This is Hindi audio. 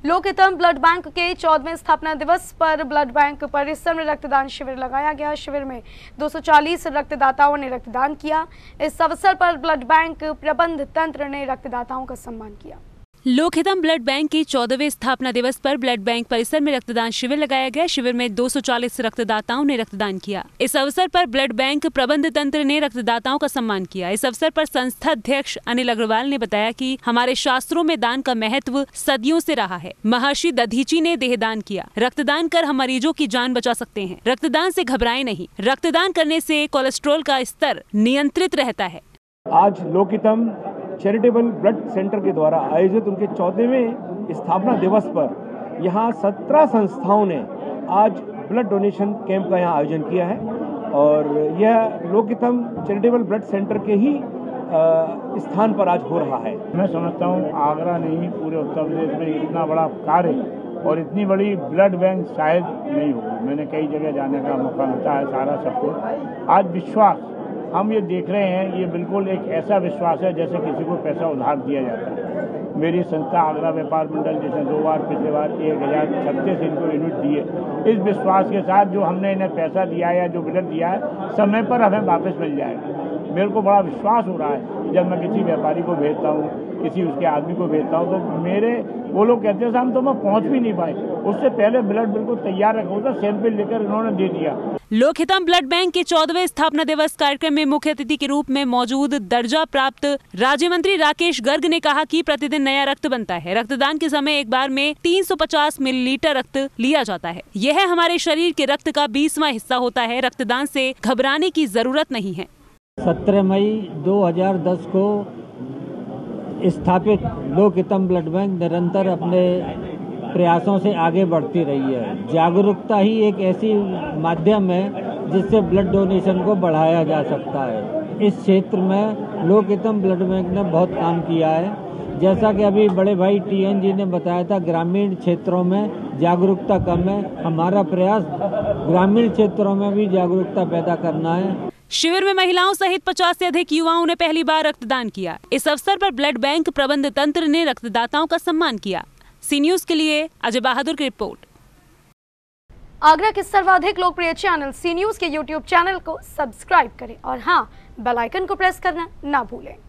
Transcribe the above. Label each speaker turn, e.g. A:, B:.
A: लोकहितम ब्लड बैंक के 14वें स्थापना दिवस पर ब्लड बैंक परिसर में रक्तदान शिविर लगाया गया। शिविर में 240 रक्तदाताओं ने रक्तदान किया। इस अवसर पर ब्लड बैंक प्रबंध तंत्र ने रक्तदाताओं का सम्मान किया।
B: लोकहितम ब्लड बैंक के 14वें स्थापना दिवस पर ब्लड बैंक परिसर में रक्तदान शिविर लगाया गया। शिविर में 240 रक्तदाताओं ने रक्तदान किया। इस अवसर पर ब्लड बैंक प्रबंध तंत्र ने रक्तदाताओं का सम्मान किया। इस अवसर पर संस्था अध्यक्ष अनिल अग्रवाल ने बताया कि हमारे शास्त्रों में दान का महत्व सदियों से रहा है। महर्षि दधीची ने देहदान किया। रक्तदान कर हम मरीजों की जान बचा सकते हैं। रक्तदान से घबराएं नहीं। रक्तदान करने से कोलेस्ट्रॉल का स्तर नियंत्रित रहता है।
C: आज लोकहितम चैरिटेबल ब्लड सेंटर के द्वारा आयोजित उनके 14वें स्थापना दिवस पर यहाँ 17 संस्थाओं ने आज ब्लड डोनेशन कैंप का यहाँ आयोजन किया है और यह लोकहितम चैरिटेबल ब्लड सेंटर के ही स्थान पर आज हो रहा है।
D: मैं समझता हूँ आगरा नहीं पूरे उत्तर प्रदेश में इतना बड़ा कार्य और इतनी बड़ी ब्लड बैंक शायद नहीं होगी। मैंने कई जगह जाने का मौका मिलता है सारा सबको। आज विश्वास हम ये देख रहे हैं, ये बिल्कुल एक ऐसा विश्वास है जैसे किसी को पैसा उधार दिया जाता है। मेरी संस्था आगरा व्यापार मंडल जिसने 2 बार पिछले बार 1036 इनको यूनिट दिए, इस विश्वास के साथ जो हमने इन्हें पैसा दिया है या जो ब्लड दिया है समय पर हमें वापस मिल जाएगा। मेरे को बड़ा विश्वास हो रहा है जब मैं किसी व्यापारी को भेजता हूँ, किसी उसके आदमी को भेजता हूँ, तो मेरे वो लोग कहते हैं हम तो मैं पहुँच भी नहीं पाए, उससे पहले ब्लड बिल्कुल तैयार रखा होता, सैंपल लेकर इन्होंने दे दिया।
B: लोकहितम ब्लड बैंक के 14वें स्थापना दिवस कार्यक्रम में मुख्य अतिथि के रूप में मौजूद दर्जा प्राप्त राज्य मंत्री राकेश गर्ग ने कहा कि प्रतिदिन नया रक्त बनता है। रक्तदान के समय एक बार में 350 मिलीलीटर रक्त लिया जाता है। यह हमारे शरीर के रक्त का 20वां हिस्सा होता है। रक्तदान से घबराने की जरूरत नहीं है।
E: 17 मई 2010 को स्थापित लोकहितम ब्लड बैंक निरंतर अपने प्रयासों से आगे बढ़ती रही है। जागरूकता ही एक ऐसी माध्यम है जिससे ब्लड डोनेशन को बढ़ाया जा सकता है। इस क्षेत्र में लोकहितम ब्लड बैंक ने बहुत काम किया है। जैसा कि अभी बड़े भाई TN जी ने बताया था, ग्रामीण क्षेत्रों में जागरूकता कम है। हमारा प्रयास ग्रामीण क्षेत्रों में भी जागरूकता पैदा करना है।
B: शिविर में महिलाओं सहित 50 से अधिक युवाओं ने पहली बार रक्तदान किया। इस अवसर पर ब्लड बैंक प्रबंध तंत्र ने रक्तदाताओं का सम्मान किया। सी न्यूज के लिए अजय बहादुर की रिपोर्ट।
A: आगरा के सर्वाधिक लोकप्रिय चैनल सी न्यूज के YouTube चैनल को सब्सक्राइब करें और हाँ, बेल आइकन को प्रेस करना ना भूलें।